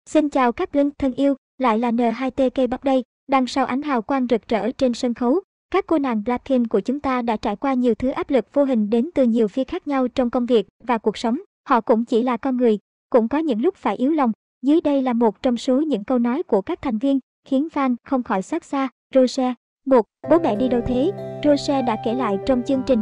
Xin chào các Blink thân yêu, lại là N2TK Bắp đây. Đằng sau ánh hào quang rực rỡ trên sân khấu, các cô nàng Blackpink của chúng ta đã trải qua nhiều thứ áp lực vô hình đến từ nhiều phía khác nhau trong công việc và cuộc sống. Họ cũng chỉ là con người, cũng có những lúc phải yếu lòng. Dưới đây là một trong số những câu nói của các thành viên khiến fan không khỏi xót xa. Rose. 1. Bố mẹ đi đâu thế? Rose đã kể lại trong chương trình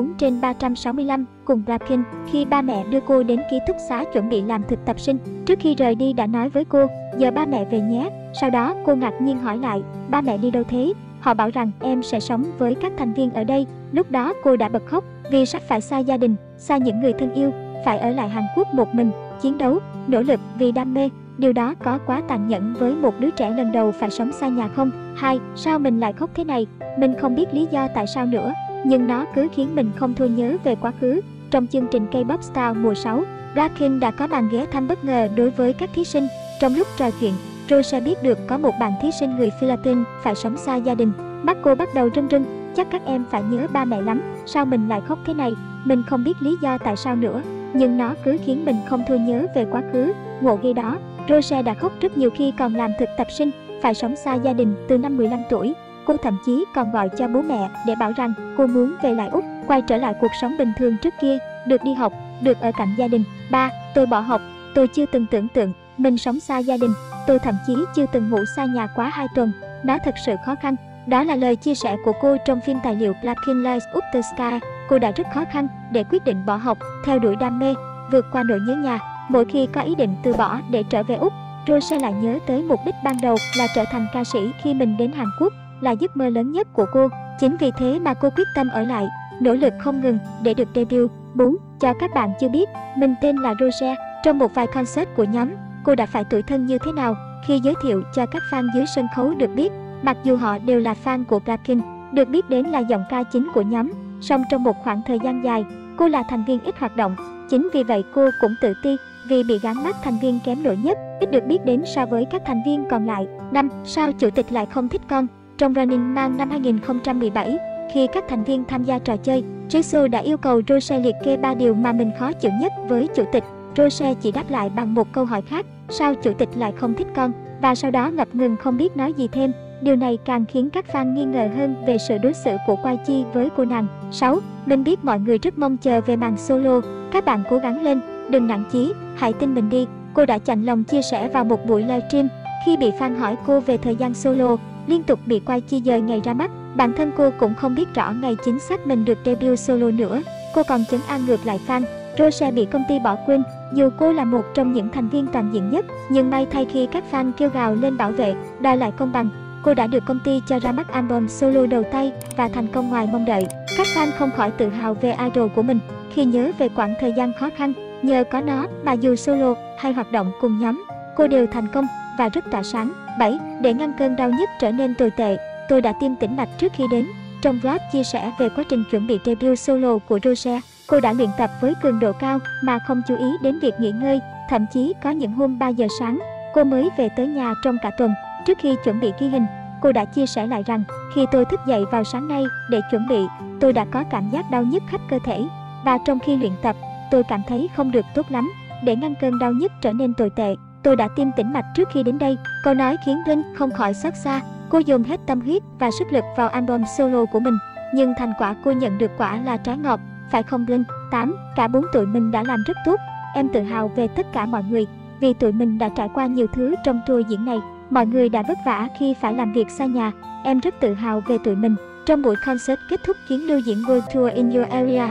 24/365 cùng Blackpink khi ba mẹ đưa cô đến ký túc xá chuẩn bị làm thực tập sinh. Trước khi rời đi đã nói với cô, giờ ba mẹ về nhé. Sau đó cô ngạc nhiên hỏi lại, ba mẹ đi đâu thế? Họ bảo rằng em sẽ sống với các thành viên ở đây. Lúc đó cô đã bật khóc vì sắp phải xa gia đình, xa những người thân yêu, phải ở lại Hàn Quốc một mình, chiến đấu, nỗ lực vì đam mê. Điều đó có quá tàn nhẫn với một đứa trẻ lần đầu phải sống xa nhà không? 2. Sao mình lại khóc thế này? Mình không biết lý do tại sao nữa, nhưng nó cứ khiến mình không thôi nhớ về quá khứ. Trong chương trình K-pop Star mùa 6, Blackpink đã có màn ghé thăm bất ngờ đối với các thí sinh. Trong lúc trò chuyện, Rose biết được có một bạn thí sinh người Philippines phải sống xa gia đình. Mắt cô bắt đầu rưng rưng, chắc các em phải nhớ ba mẹ lắm, sao mình lại khóc thế này? Mình không biết lý do tại sao nữa, nhưng nó cứ khiến mình không thôi nhớ về quá khứ. Ngộ ghê đó. Rose đã khóc rất nhiều khi còn làm thực tập sinh, phải sống xa gia đình từ năm 15 tuổi. Cô thậm chí còn gọi cho bố mẹ để bảo rằng cô muốn về lại Úc, quay trở lại cuộc sống bình thường trước kia, được đi học, được ở cạnh gia đình. 3. Tôi bỏ học, tôi chưa từng tưởng tượng mình sống xa gia đình, tôi thậm chí chưa từng ngủ xa nhà quá 2 tuần. Nó thật sự khó khăn. Đó là lời chia sẻ của cô trong phim tài liệu Blackpink Lights Up the Sky. Cô đã rất khó khăn để quyết định bỏ học, theo đuổi đam mê, vượt qua nỗi nhớ nhà. Mỗi khi có ý định từ bỏ để trở về Úc, Rose lại nhớ tới mục đích ban đầu là trở thành ca sĩ khi mình đến Hàn Quốc, là giấc mơ lớn nhất của cô. Chính vì thế mà cô quyết tâm ở lại, nỗ lực không ngừng để được debut. 4. Cho các bạn chưa biết, mình tên là Rose. Trong một vài concert của nhóm, cô đã phải tủi thân như thế nào khi giới thiệu cho các fan dưới sân khấu được biết, mặc dù họ đều là fan của Blackpink, được biết đến là giọng ca chính của nhóm, song trong một khoảng thời gian dài, cô là thành viên ít hoạt động. Chính vì vậy cô cũng tự ti vì bị gán mác thành viên kém nổi nhất, ít được biết đến so với các thành viên còn lại. 5. Sao chủ tịch lại không thích con? Trong Running Man năm 2017, khi các thành viên tham gia trò chơi, Jisoo đã yêu cầu Rose liệt kê 3 điều mà mình khó chịu nhất với chủ tịch. Rose chỉ đáp lại bằng một câu hỏi khác, sao chủ tịch lại không thích con? Và sau đó ngập ngừng không biết nói gì thêm. Điều này càng khiến các fan nghi ngờ hơn về sự đối xử của YG với cô nàng. 6. Mình biết mọi người rất mong chờ về màn solo, các bạn cố gắng lên, đừng nản chí, hãy tin mình đi. Cô đã chạnh lòng chia sẻ vào một buổi livestream khi bị fan hỏi cô về thời gian solo, liên tục bị YG dời ngày ra mắt. Bản thân cô cũng không biết rõ ngày chính xác mình được debut solo nữa. Cô còn trấn an ngược lại fan. Rose bị công ty bỏ quên, dù cô là một trong những thành viên toàn diện nhất, nhưng may thay khi các fan kêu gào lên bảo vệ, đòi lại công bằng, cô đã được công ty cho ra mắt album solo đầu tay và thành công ngoài mong đợi. Các fan không khỏi tự hào về idol của mình khi nhớ về quãng thời gian khó khăn. Nhờ có nó mà dù solo hay hoạt động cùng nhóm, cô đều thành công và rất tỏa sáng. 7. Để ngăn cơn đau nhức trở nên tồi tệ, tôi đã tiêm tĩnh mạch trước khi đến. Trong vlog chia sẻ về quá trình chuẩn bị debut solo của Rose, cô đã luyện tập với cường độ cao mà không chú ý đến việc nghỉ ngơi. Thậm chí có những hôm 3 giờ sáng, cô mới về tới nhà trong cả tuần. Trước khi chuẩn bị ghi hình, cô đã chia sẻ lại rằng, khi tôi thức dậy vào sáng nay để chuẩn bị, tôi đã có cảm giác đau nhức khắp cơ thể. Và trong khi luyện tập, tôi cảm thấy không được tốt lắm. Để ngăn cơn đau nhức trở nên tồi tệ, tôi đã tiêm tĩnh mạch trước khi đến đây. Câu nói khiến Blink không khỏi xót xa. Cô dồn hết tâm huyết và sức lực vào album solo của mình, nhưng thành quả cô nhận được quả là trái ngọt, phải không Blink? 8. Cả 4 tụi mình đã làm rất tốt. Em tự hào về tất cả mọi người, vì tụi mình đã trải qua nhiều thứ trong tour diễn này. Mọi người đã vất vả khi phải làm việc xa nhà. Em rất tự hào về tụi mình. Trong buổi concert kết thúc chuyến lưu diễn World Tour in Your Area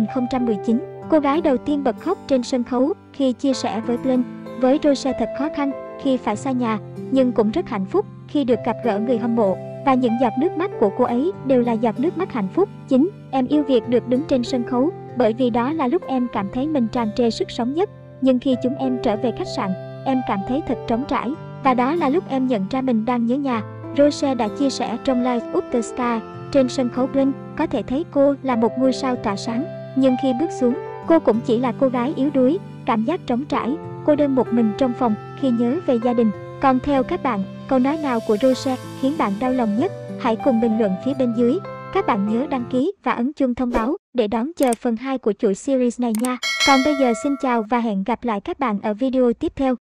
2019, cô gái đầu tiên bật khóc trên sân khấu khi chia sẻ với Blink. Với Rose thật khó khăn khi phải xa nhà, nhưng cũng rất hạnh phúc khi được gặp gỡ người hâm mộ. Và những giọt nước mắt của cô ấy đều là giọt nước mắt hạnh phúc. 9. Em yêu việc được đứng trên sân khấu, bởi vì đó là lúc em cảm thấy mình tràn trề sức sống nhất. Nhưng khi chúng em trở về khách sạn, em cảm thấy thật trống trải. Và đó là lúc em nhận ra mình đang nhớ nhà. Rose đã chia sẻ trong Lights Up the Sky. Trên sân khấu Blink, có thể thấy cô là một ngôi sao tỏa sáng. Nhưng khi bước xuống, cô cũng chỉ là cô gái yếu đuối, cảm giác trống trải, cô đơn một mình trong phòng khi nhớ về gia đình. Còn theo các bạn, câu nói nào của Rose khiến bạn đau lòng nhất? Hãy cùng bình luận phía bên dưới. Các bạn nhớ đăng ký và ấn chuông thông báo để đón chờ phần 2 của chuỗi series này nha. Còn bây giờ xin chào và hẹn gặp lại các bạn ở video tiếp theo.